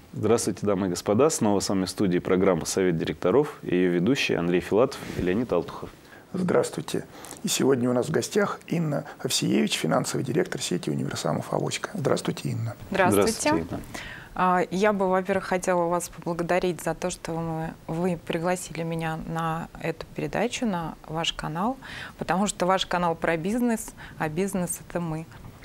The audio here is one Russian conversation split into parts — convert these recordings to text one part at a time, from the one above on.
Здравствуйте, дамы и господа. Снова с вами в студии программа «Совет директоров» и ее ведущие Андрей Филатов и Леонид Алтухов. Здравствуйте. И сегодня у нас в гостях Инна Овсиевич, финансовый директор сети универсамов «Авоська». Здравствуйте, Инна. Здравствуйте. Инна. Я бы, во-первых, хотела вас поблагодарить за то, что вы пригласили меня на эту передачу, на ваш канал, потому что ваш канал про бизнес, а бизнес — это мы.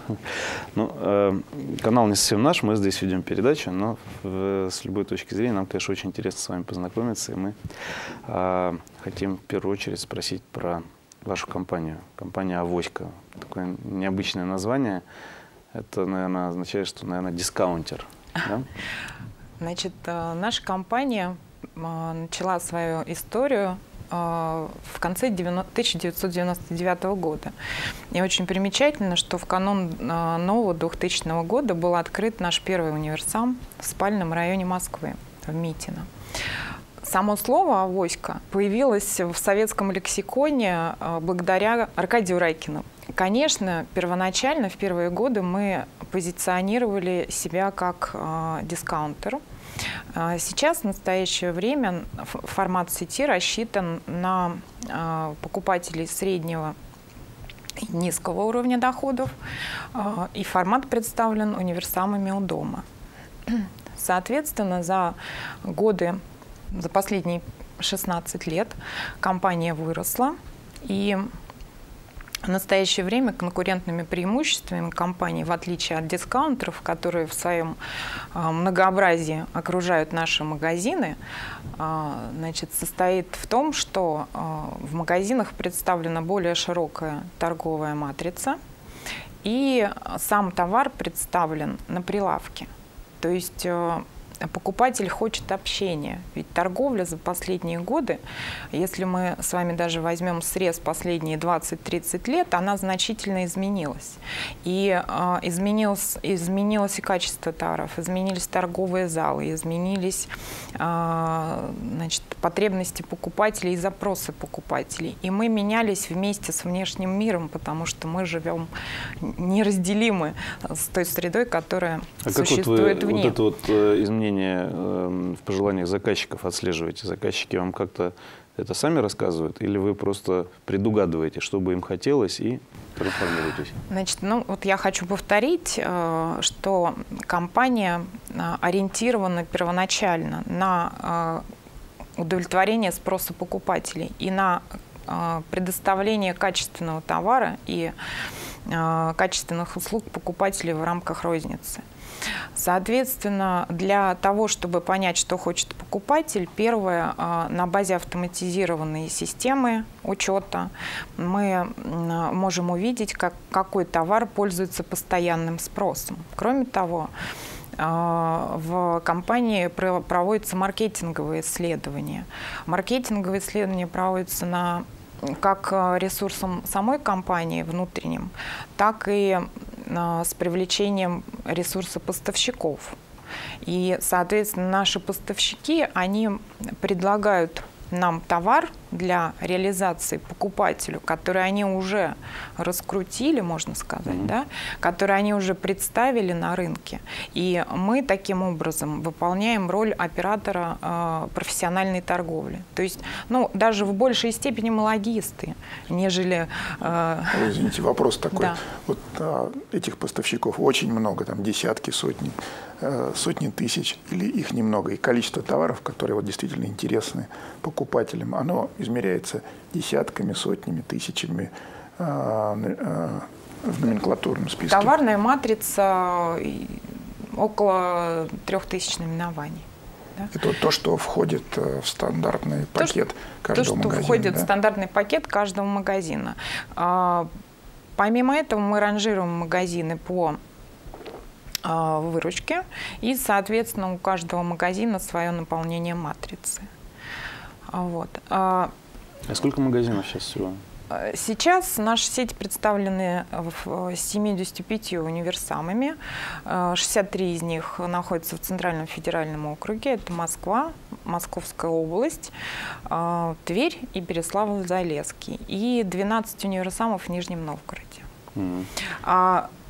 Ну, канал не совсем наш, мы здесь ведем передачу, но с любой точки зрения нам, конечно, очень интересно с вами познакомиться, и мы хотим в первую очередь спросить про вашу компанию, компания «Авоська». Такое необычное название. Это, наверное, означает, что, наверное, дискаунтер. Да? Значит, наша компания начала свою историю в конце 1999 года. И очень примечательно, что в канун нового 2000 года был открыт наш первый универсам в спальном районе Москвы, в Митино. Само слово «Авоська» появилось в советском лексиконе благодаря Аркадию Райкину. Конечно, первоначально, в первые годы, мы позиционировали себя как дискаунтер. Сейчас, в настоящее время, формат сети рассчитан на покупателей среднего и низкого уровня доходов, и формат представлен универсамами у дома. Соответственно, за последние 16 лет компания выросла, и в настоящее время конкурентными преимуществами компании, в отличие от дискаунтеров, которые в своем многообразии окружают наши магазины, значит, состоит в том, что в магазинах представлена более широкая торговая матрица, и сам товар представлен на прилавке. То есть покупатель хочет общения. Ведь торговля за последние годы, если мы с вами даже возьмем срез последние 20-30 лет, она значительно изменилась. И изменилось и качество товаров, изменились торговые залы, изменились значит, потребности покупателей и запросы покупателей. И мы менялись вместе с внешним миром, потому что мы живем неразделимы с той средой, которая существует вне. Вот это вот изменение в пожеланиях заказчиков отслеживаете? Заказчики вам как-то это сами рассказывают, или вы просто предугадываете, что бы им хотелось, и трансформируетесь? Значит, ну вот я хочу повторить, что компания ориентирована первоначально на удовлетворение спроса покупателей и на предоставление качественного товара и качественных услуг покупателей в рамках розницы. Соответственно, для того, чтобы понять, что хочет покупатель, первое, на базе автоматизированной системы учета мы можем увидеть, какой товар пользуется постоянным спросом. Кроме того, в компании проводятся маркетинговые исследования. Маркетинговые исследования проводятся как ресурсом самой компании внутренним, так и с привлечением ресурса поставщиков. И, соответственно, наши поставщики, они предлагают нам товар для реализации покупателю, который они уже раскрутили, можно сказать, да, который они уже представили на рынке. И мы таким образом выполняем роль оператора профессиональной торговли. То есть, ну, даже в большей степени мы логисты, нежели… Извините, вопрос такой. Да. Вот этих поставщиков очень много, там десятки, сотни тысяч, или их немного, и количество товаров, которые вот действительно интересны покупателям, оно измеряется десятками, сотнями, тысячами в номенклатурном списке. Товарная матрица около 3000 наименований. Да? Это то, что входит в стандартный пакет каждого магазина. То, что входит в стандартный пакет каждого магазина. Помимо этого мы ранжируем магазины по выручке, и, соответственно, у каждого магазина свое наполнение матрицы. Вот. А сколько магазинов сейчас всего? Сейчас наши сети представлены в 75 универсамами. 63 из них находятся в Центральном федеральном округе. Это Москва, Московская область, Тверь и Переславль-Залесский. И 12 универсамов в Нижнем Новгороде.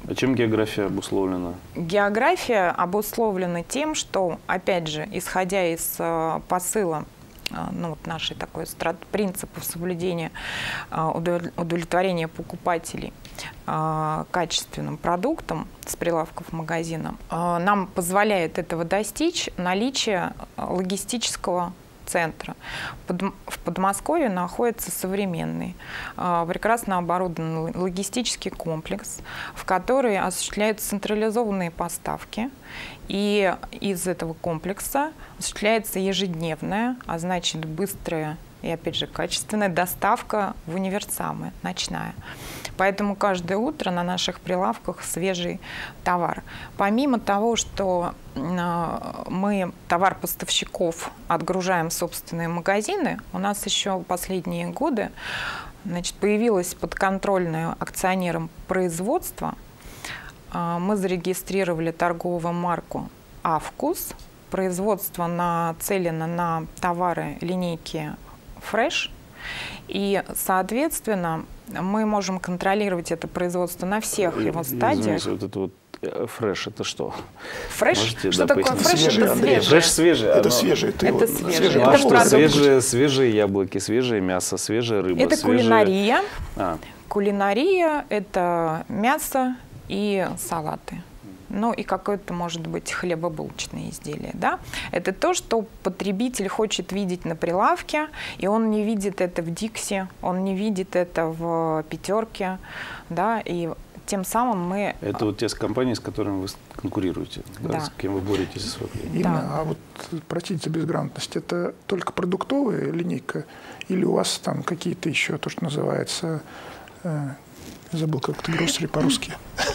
А чем география обусловлена? География обусловлена тем, что, опять же, исходя из посыла, ну, вот нашей такой принципов соблюдения удовлетворения покупателей качественным продуктом с прилавков магазина, нам позволяет этого достичь наличие логистического центра. В Подмосковье находится современный, прекрасно оборудованный логистический комплекс, в который осуществляются централизованные поставки. И из этого комплекса осуществляется ежедневная, а значит быстрая и, опять же, качественная доставка в универсамы, ночная. Поэтому каждое утро на наших прилавках свежий товар. Помимо того, что мы товар поставщиков отгружаем в собственные магазины, у нас еще в последние годы, значит, появилось подконтрольное акционерам производство. Мы зарегистрировали торговую марку «Авкус». Производство нацелено на товары линейки «Фреш». И, соответственно, мы можем контролировать это производство на всех его стадиях. Извините, вот это вот фреш, это что? Фреш? Можете, что да, такое фреш? Свежий, Это Андрей. свежее. Фреш свежий. Это свежий. Это свежее. А Это что, продукт. свежие яблоки, свежее мясо, свежая рыба? Это кулинария. А. Кулинария – это мясо и салаты. Ну и какое-то, может быть, хлебобулочное изделие. Да? Это то, что потребитель хочет видеть на прилавке, и он не видит это в Дикси, он не видит это в Пятерке. Да? И тем самым мы… Это вот те компании, с которыми вы конкурируете, да? С кем вы боретесь за свой клиент. Именно. А вот, простите за безграмотность, это только продуктовая линейка или у вас там какие-то еще, то, что называется, забыл, как это гроссери по-русски?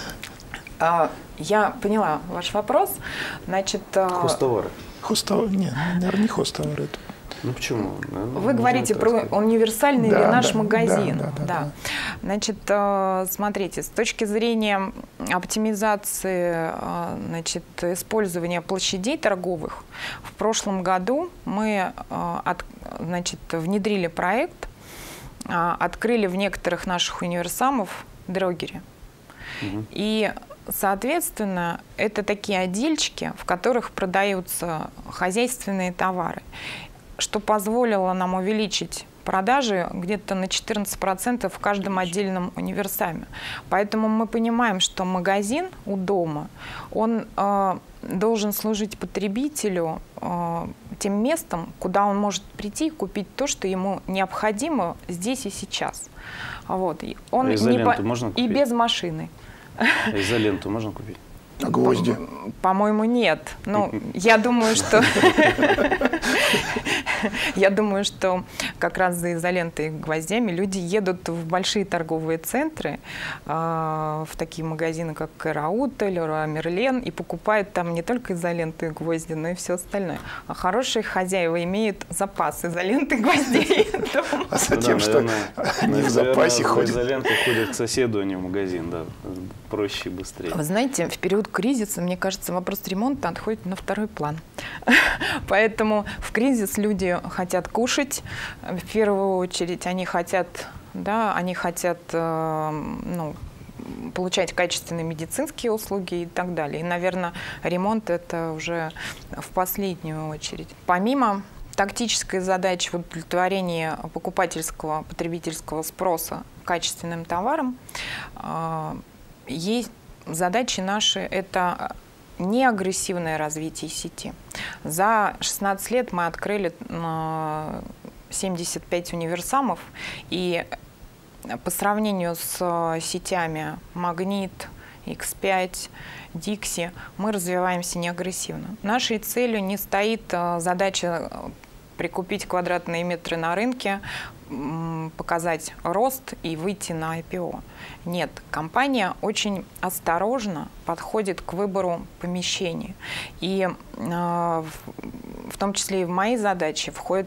Я поняла ваш вопрос. Значит, хозтовары. Хозтовары? Нет, наверное, не хозтовары. Ну почему? Вы говорите про универсальный или наш магазин. Да. Значит, смотрите, с точки зрения оптимизации, значит, использования площадей торговых, в прошлом году мы, значит, внедрили проект, открыли в некоторых наших универсамов дрогери. И, соответственно, это такие отдельчики, в которых продаются хозяйственные товары, что позволило нам увеличить продажи где-то на 14% в каждом отдельном универсаме. Поэтому мы понимаем, что магазин у дома, он должен служить потребителю тем местом, куда он может прийти и купить то, что ему необходимо здесь и сейчас. Вот. Он изоленту можно купить? И без машины. Изоленту можно купить? А гвозди? По-моему, нет. Ну, я думаю, что как раз за изолентой и гвоздями люди едут в большие торговые центры, в такие магазины, как Караут, Леруа Мерлен, и покупают там не только изоленту и гвозди, но и все остальное. А хорошие хозяева имеют запас изоленты и гвоздей дома. А затем, что они в запасе ходят. Изолента ходят к соседу, а не в магазин, да. Проще и быстрее. Вы знаете, в период кризиса, мне кажется, вопрос ремонта отходит на второй план. Поэтому в кризис люди хотят кушать. В первую очередь они хотят, ну, получать качественные медицинские услуги и так далее. И, наверное, ремонт – это уже в последнюю очередь. Помимо тактической задачи в удовлетворении покупательского, потребительского спроса качественным товаром, есть задачи наши – это неагрессивное развитие сети. За 16 лет мы открыли 75 универсамов, и по сравнению с сетями «Магнит», X5, Dixie мы развиваемся неагрессивно. Нашей целью не стоит задача прикупить квадратные метры на рынке, показать рост и выйти на IPO. Нет, компания очень осторожно подходит к выбору помещений. И в том числе и в мои задачи входит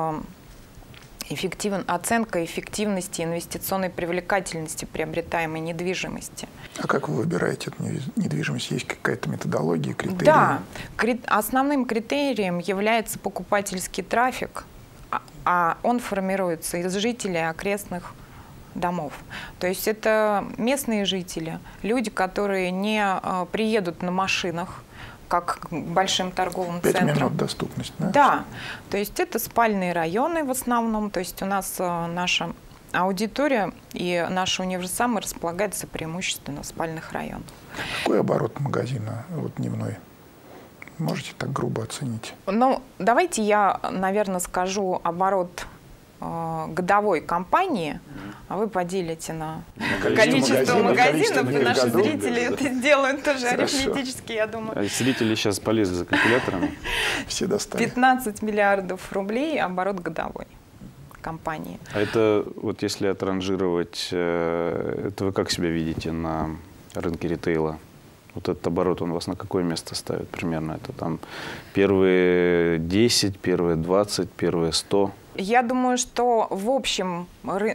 оценка эффективности инвестиционной привлекательности приобретаемой недвижимости. А как вы выбираете эту недвижимость? Есть какая-то методология, критерии? Да, основным критерием является покупательский трафик, а он формируется из жителей окрестных домов. То есть это местные жители, люди, которые не приедут на машинах, как к большим торговым 5 центрам. минут доступность, да? Да, то есть это спальные районы в основном, то есть у нас наша аудитория и наши универсамы располагаются преимущественно в спальных районах. Какой оборот магазина вот, дневной? Можете так грубо оценить? Ну, давайте я, наверное, скажу оборот годовой компании, а вы поделите на количество магазинов, и наши зрители это сделают тоже арифметически, я думаю. Зрители сейчас полезли за калькуляторами. Все достали. 15 миллиардов рублей оборот годовой компании. А это, вот если отранжировать, это вы как себя видите на рынке ритейла? Вот этот оборот, он вас на какое место ставит примерно? Это там первые 10, первые 20, первые 100? Я думаю, что в общем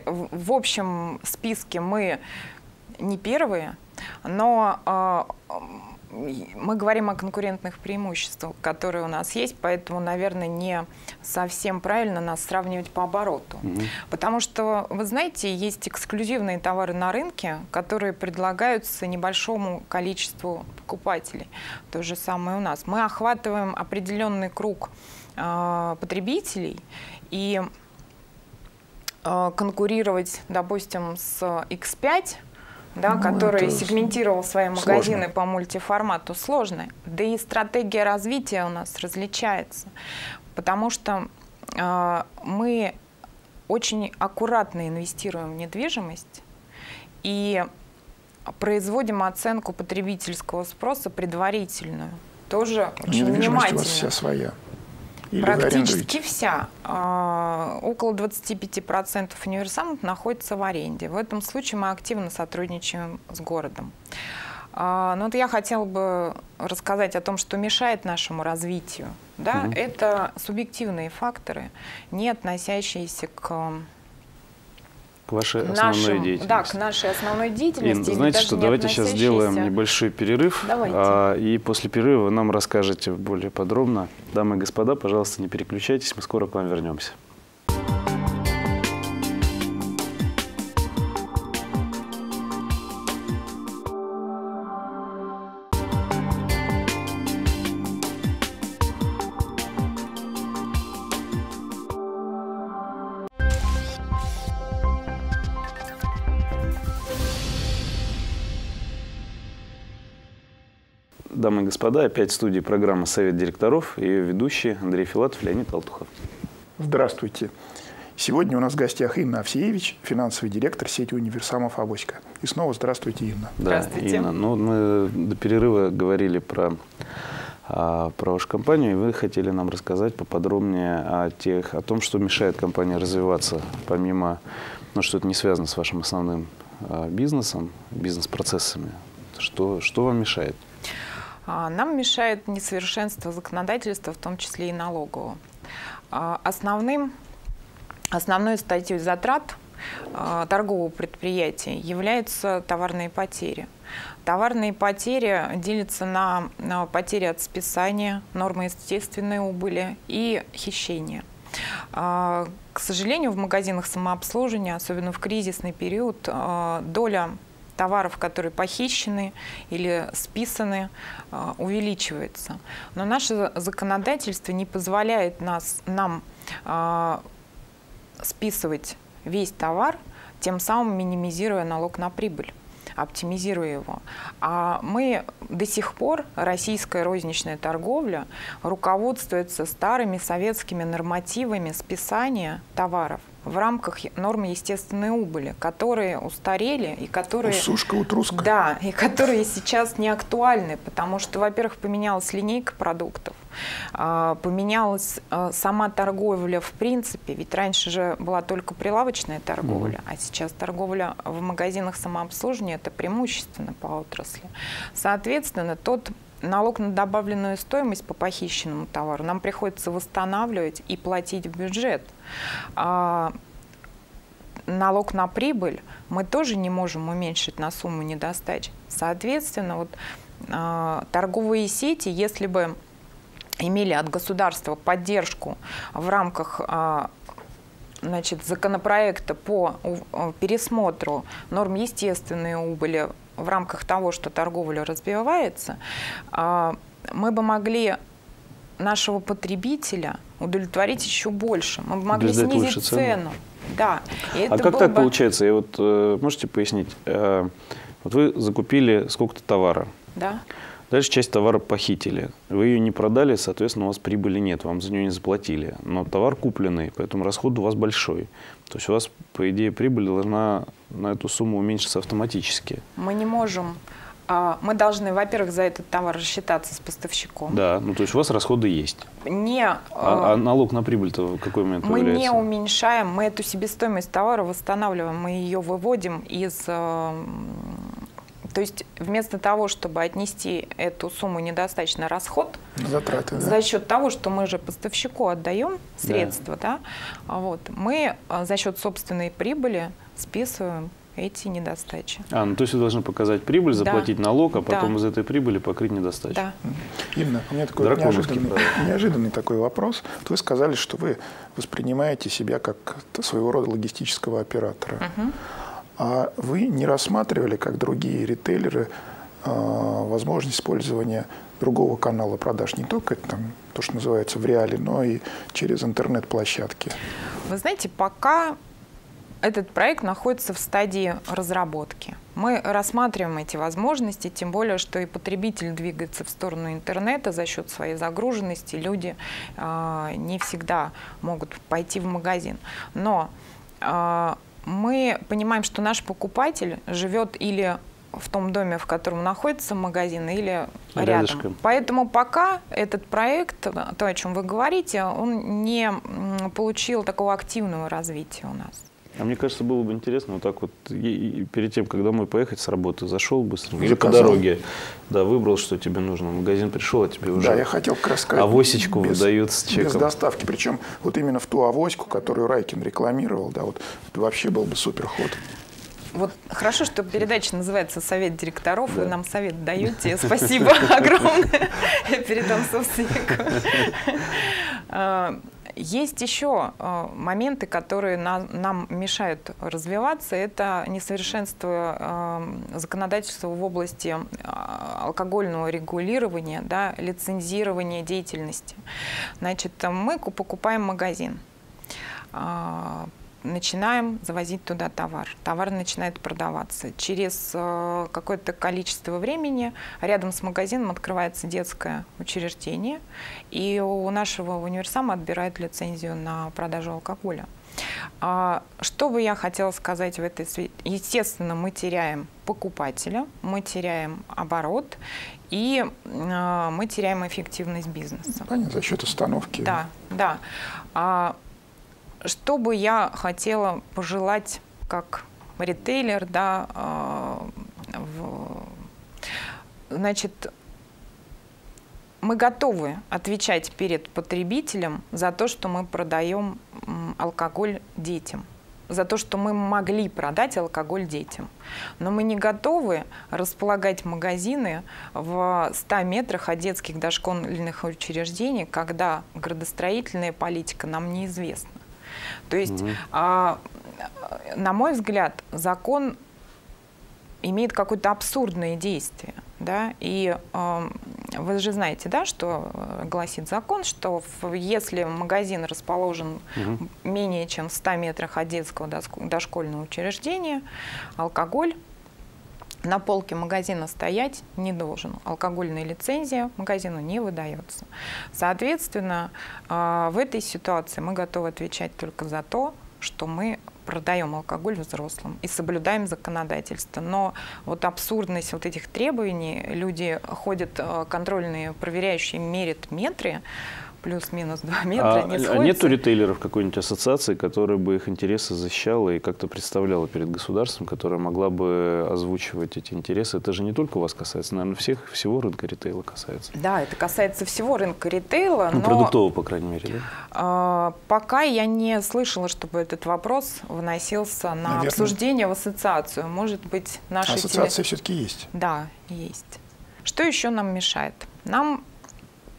списке мы не первые, но мы говорим о конкурентных преимуществах, которые у нас есть, поэтому, наверное, не совсем правильно нас сравнивать по обороту. Потому что, вы знаете, есть эксклюзивные товары на рынке, которые предлагаются небольшому количеству покупателей. То же самое у нас. Мы охватываем определенный круг потребителей, и конкурировать, допустим, с X5, да, который сегментировал свои магазины сложно. по мультиформату, сложно. Да и стратегия развития у нас различается, потому что мы очень аккуратно инвестируем в недвижимость и производим оценку потребительского спроса предварительную, тоже очень Недвижимость у вас внимательно. вся своя? Или Практически вся. Около 25% универсамов находится в аренде. В этом случае мы активно сотрудничаем с городом. Но вот я хотела бы рассказать о том, что мешает нашему развитию. Да? Это субъективные факторы, не относящиеся к вашей основной деятельности. Да, к нашей основной деятельности. Ин, знаете что, давайте сейчас сделаем небольшой перерыв. И после перерыва вы нам расскажете более подробно. Дамы и господа, пожалуйста, не переключайтесь, мы скоро к вам вернемся. Дамы и господа, опять в студии программы «Совет директоров» и ее ведущие Андрей Филатов, Леонид Алтухов. Здравствуйте. Сегодня у нас в гостях Инна Овсеевич, финансовый директор сети универсамов «Авоська». И снова здравствуйте, Инна. Да, здравствуйте. Инна. Ну, мы до перерыва говорили про вашу компанию, и вы хотели нам рассказать поподробнее о том, что мешает компании развиваться, помимо, что это не связано с вашим основным бизнесом, бизнес-процессами. Что вам мешает? Нам мешает несовершенство законодательства, в том числе и налогового. Основной статьей затрат торгового предприятия являются товарные потери. Товарные потери делятся на потери от списания, нормы естественной убыли и хищения. К сожалению, в магазинах самообслуживания, особенно в кризисный период, доля товаров, которые похищены или списаны, увеличивается. Но наше законодательство не позволяет нам списывать весь товар, тем самым минимизируя налог на прибыль, оптимизируя его. А мы до сих пор, российская розничная торговля, руководствуется старыми советскими нормативами списания товаров в рамках норм естественной убыли, которые устарели и которые... Усушка, утруска. Да, и которые сейчас не актуальны, потому что, во-первых, поменялась линейка продуктов, поменялась сама торговля в принципе, ведь раньше же была только прилавочная торговля, а сейчас торговля в магазинах самообслуживания – это преимущественно по отрасли. Соответственно, тот налог на добавленную стоимость по похищенному товару нам приходится восстанавливать и платить в бюджет. Налог на прибыль мы тоже не можем уменьшить на сумму недостач. Соответственно, торговые сети, если бы имели от государства поддержку в рамках значит, законопроекта по пересмотру норм естественной убыли в рамках того, что торговля развивается, мы бы могли нашего потребителя удовлетворить еще больше. Мы бы могли снизить цену. Да. А как так получается? И вот, можете пояснить? Вот вы закупили сколько-то товара. Да. Дальше часть товара похитили. Вы ее не продали, соответственно, у вас прибыли нет, вам за нее не заплатили. Но товар купленный, поэтому расход у вас большой. То есть у вас, по идее, прибыль должна на эту сумму уменьшиться автоматически. Мы не можем. Мы должны, во-первых, за этот товар рассчитаться с поставщиком. Да, ну то есть у вас расходы есть. А налог на прибыль-то в какой момент мы появляется? Мы не уменьшаем, мы эту себестоимость товара восстанавливаем, мы ее выводим из... То есть вместо того, чтобы отнести эту сумму недостаточно расход, затраты, да, за счет того, что мы же поставщику отдаем средства, да, вот, мы за счет собственной прибыли списываем эти недостачи. Ну то есть вы должны показать прибыль, заплатить налог, а потом да. из этой прибыли покрыть недостачу. Да. Инна, у меня такой неожиданный такой вопрос. Вы сказали, что вы воспринимаете себя как своего рода логистического оператора. А вы не рассматривали, как другие ритейлеры, возможность использования другого канала продаж, не только там, то, что называется в реале, но и через интернет-площадки? Вы знаете, пока этот проект находится в стадии разработки. Мы рассматриваем эти возможности, тем более, что и потребитель двигается в сторону интернета за счет своей загруженности. Люди не всегда могут пойти в магазин. Но мы понимаем, что наш покупатель живет или в том доме, в котором находится магазин, или рядом. Поэтому пока этот проект, то, о чем вы говорите, он не получил такого активного развития у нас. А мне кажется, было бы интересно вот так вот, перед тем, как домой поехать с работы, зашел быстренько, или по дороге, да, выбрал, что тебе нужно, в магазин пришел, а тебе уже я хотел как раз сказать, авосечку выдают с чеком. Без доставки, причем вот именно в ту авоську, которую Райкин рекламировал, да, вот это вообще был бы супер ход. Вот хорошо, что передача называется «Совет директоров», да. Вы нам совет даете. Спасибо огромное передам собственнику. Есть еще моменты, которые нам мешают развиваться. Это несовершенство законодательства в области алкогольного регулирования, да, лицензирования деятельности. Значит, мы покупаем магазин, начинаем завозить туда товар. Товар начинает продаваться. Через какое-то количество времени рядом с магазином открывается детское учреждение, и у нашего универсама отбирают лицензию на продажу алкоголя. Что бы я хотела сказать в этой связи? Естественно, мы теряем покупателя, мы теряем оборот, и мы теряем эффективность бизнеса. Понятно, за счет остановки. Да, да. Что бы я хотела пожелать как ритейлер, да, значит, мы готовы отвечать перед потребителем за то, что мы продаем алкоголь детям, за то, что мы могли продать алкоголь детям. Но мы не готовы располагать магазины в 100 метрах от детских дошкольных учреждений, когда градостроительная политика нам неизвестна. То есть, на мой взгляд, закон имеет какое-то абсурдное действие. Да? И вы же знаете, да, что гласит закон, что если магазин расположен менее чем в 100 метрах от детского дошкольного учреждения, алкоголь на полке магазина стоять не должен. Алкогольная лицензия магазину не выдается. Соответственно, в этой ситуации мы готовы отвечать только за то, что мы продаем алкоголь взрослым и соблюдаем законодательство. Но вот абсурдность вот этих требований, люди ходят контрольные, проверяющие, мерят метры, плюс-минус 2 метра, не сходится. А нет у ритейлеров какой-нибудь ассоциации, которая бы их интересы защищала и как-то представляла перед государством, которая могла бы озвучивать эти интересы? Это же не только вас касается, наверное, всего рынка ритейла касается. Да, это касается всего рынка ритейла. Ну, продуктового, по крайней мере, да? Пока я не слышала, чтобы этот вопрос выносился на обсуждение в ассоциацию. Может быть, наши... Ассоциация все-таки есть. Да, есть. Что еще нам мешает? Нам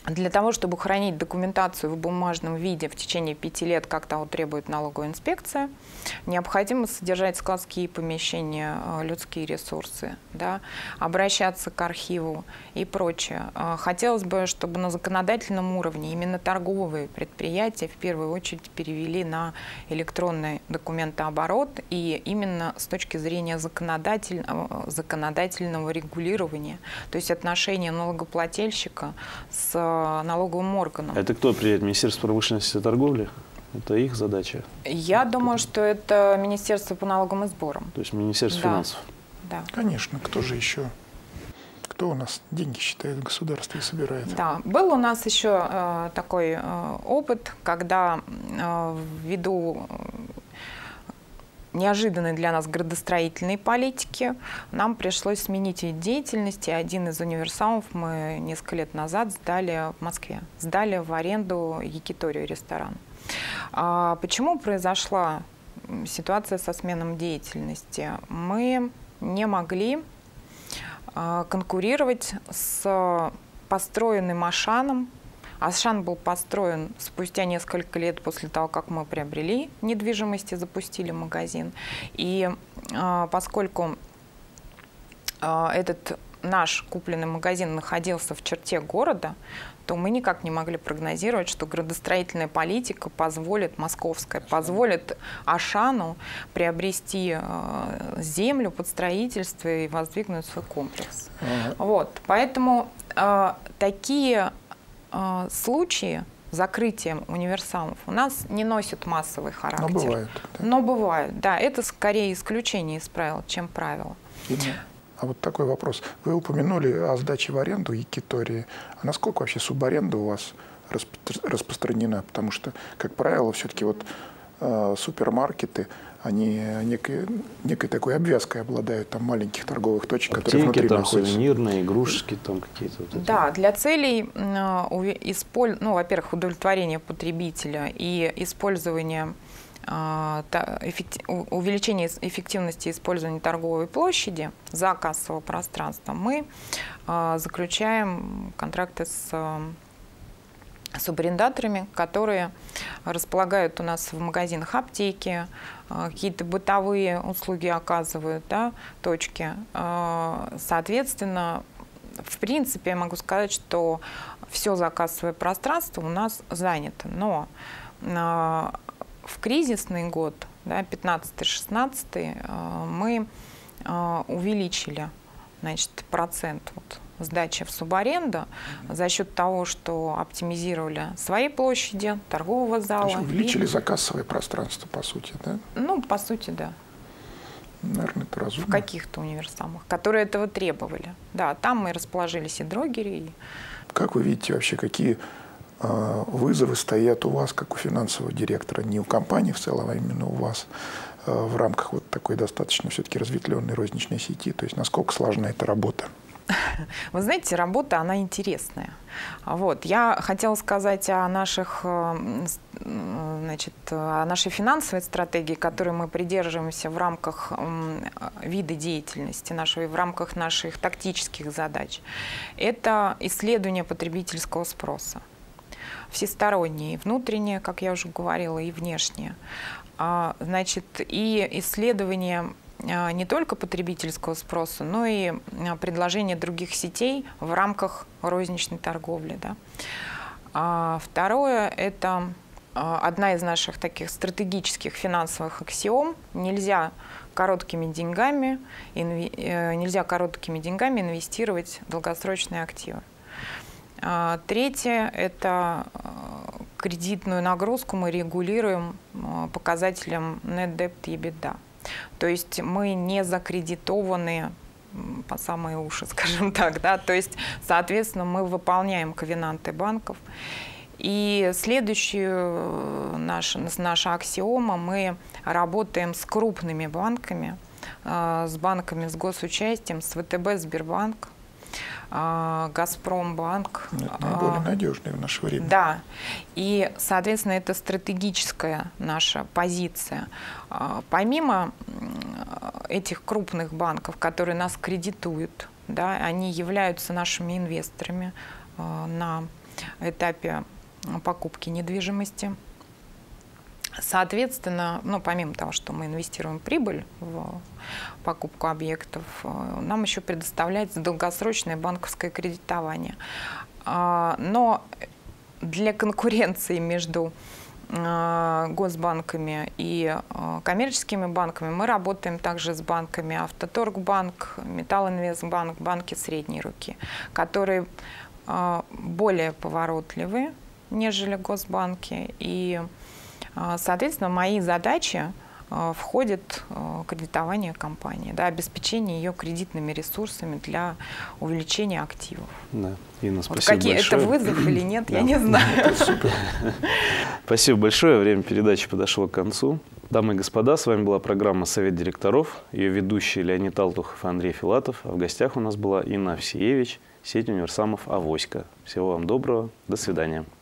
Для того, чтобы хранить документацию в бумажном виде в течение 5 лет, как того требует налоговая инспекция, необходимо содержать складские помещения, людские ресурсы, да, обращаться к архиву и прочее. Хотелось бы, чтобы на законодательном уровне именно торговые предприятия в первую очередь перевели на электронный документооборот, и именно с точки зрения законодательного регулирования, то есть отношения налогоплательщика с налоговым органом. Это кто приедет? Министерство промышленности и торговли? Это их задача? Я думаю, что это Министерство по налогам и сборам. То есть Министерство финансов? Да. Конечно, кто же еще? Кто у нас деньги считает в государстве и собирает? Да, был у нас еще такой опыт, когда ввиду неожиданной для нас градостроительной политики нам пришлось сменить вид деятельности. Один из универсамов мы несколько лет назад сдали в Москве. Сдали в аренду Якиторию ресторан. Почему произошла ситуация со сменой деятельности? Мы не могли конкурировать с построенным Ашаном. Ашан был построен спустя несколько лет после того, как мы приобрели недвижимость и запустили магазин. И поскольку этот наш купленный магазин находился в черте города, то мы никак не могли прогнозировать, что градостроительная политика позволит, московская, позволит Ашану приобрести землю под строительство и воздвигнуть свой комплекс. Вот. Поэтому такие случаи закрытия универсамов у нас не носят массовый характер. Но бывают. Да. Но бывают, да. Это скорее исключение из правил, чем правило. А вот такой вопрос. Вы упомянули о сдаче в аренду Якитории. А насколько вообще субаренда у вас распространена? Потому что, как правило, все-таки вот супермаркеты, они некой такой обвязкой обладают, там маленьких торговых точек, аптеки, которые внутри там находятся. сувенирные, игрушки там какие-то. Вот да, для целей, во-первых, удовлетворения потребителя и использования увеличение эффективности использования торговой площади за кассового пространства, мы заключаем контракты с субарендаторами, которые располагают у нас в магазинах аптеки, какие-то бытовые услуги оказывают, да, точки. Соответственно, в принципе, я могу сказать, что все закассовое пространство у нас занято. Но в кризисный год, да, 15-16, мы увеличили, значит, процент сдачи в субаренду за счет того, что оптимизировали свои площади, торгового зала. То есть увеличили закассовое пространство, по сути, да? Ну, по сути, да. Наверное, это разумно. В каких-то универсамах, которые этого требовали. Да, там мы расположились и дрогери. Как вы видите вообще, какие вызовы стоят у вас, как у финансового директора, не у компании в целом, а именно у вас в рамках вот такой достаточно все-таки разветвленной розничной сети? То есть насколько сложна эта работа? Вы знаете, работа, она интересная. Вот. Я хотела сказать о наших, значит, о нашей финансовой стратегии, которой мы придерживаемся в рамках вида деятельности нашего и в рамках наших тактических задач. Это исследование потребительского спроса. Всестороннее, внутреннее, как я уже говорила, и внешнее. Значит, и исследование не только потребительского спроса, но и предложения других сетей в рамках розничной торговли. Да. Второе – это одна из наших таких стратегических финансовых аксиом. Нельзя короткими деньгами инвестировать в долгосрочные активы. Третье – это кредитную нагрузку мы регулируем показателем Net Debt и EBITDA. То есть мы не закредитованы по самые уши, скажем так, да, то есть, соответственно, мы выполняем ковенанты банков. И следующая наша аксиома, мы работаем с крупными банками, с банками с госучастием, с ВТБ, Сбербанк, Газпромбанк. Это наиболее надежные в наше время. Да. И, соответственно, это стратегическая наша позиция. Помимо этих крупных банков, которые нас кредитуют, да, они являются нашими инвесторами на этапе покупки недвижимости. Соответственно, ну, помимо того, что мы инвестируем прибыль в покупку объектов, нам еще предоставляется долгосрочное банковское кредитование. Но для конкуренции между госбанками и коммерческими банками мы работаем также с банками Автоторгбанк, Металлинвестбанк, банки средней руки, которые более поворотливы, нежели госбанки. И, соответственно, в мои задачи входит кредитование компании, да, обеспечение ее кредитными ресурсами для увеличения активов. Да. Инна, спасибо большое. Это вызов или нет, я не знаю. Спасибо большое. Время передачи подошло к концу. Дамы и господа, с вами была программа «Совет директоров». Ее ведущие Леонид Алтухов и Андрей Филатов. А в гостях у нас была Инна Овсиевич, сеть универсамов «Авоська». Всего вам доброго. До свидания.